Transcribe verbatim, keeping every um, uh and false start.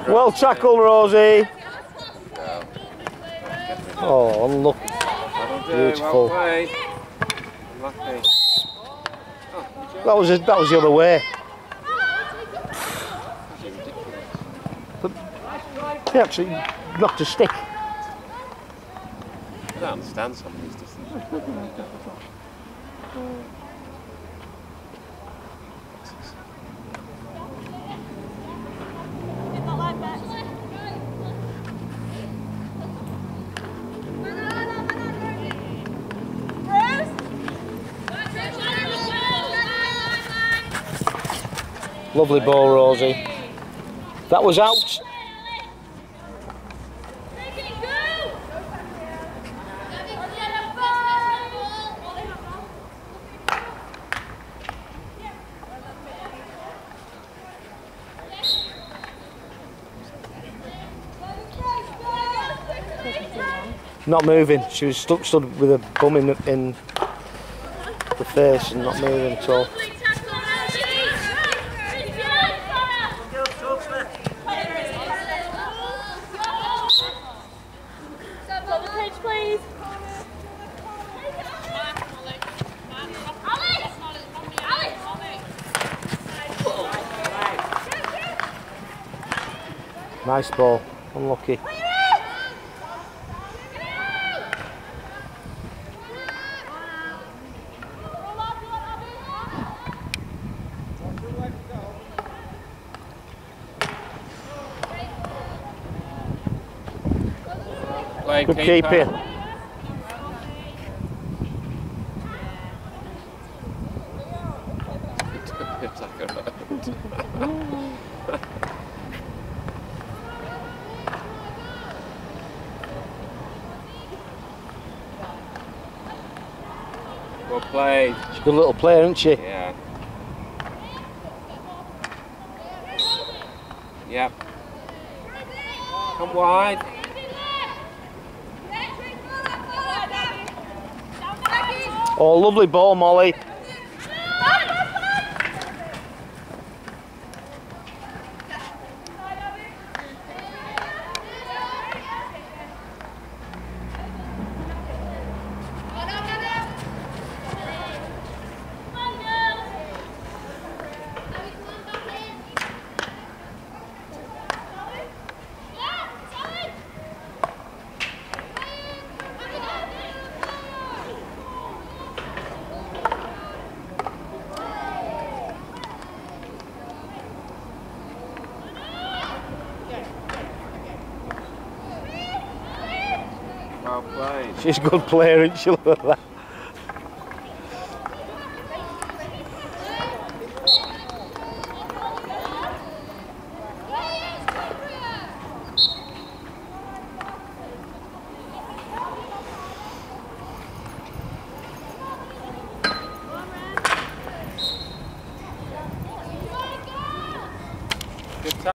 Well tackled, Rosie. Oh, look. Beautiful. That was a, that was the other way. But he actually knocked a stick. I don't understand some of these distances. Lovely ball, Rosie. That was out. Not moving. She was stuck, stood with her bum in the, in the face and not moving at all. Please. Nice ball. Unlucky. Good keeper. Well played. She's a good little player, isn't she? Yeah. Yep. Come wide. Oh, lovely ball, Molly. Well played. She's a good player, isn't she? Look at that.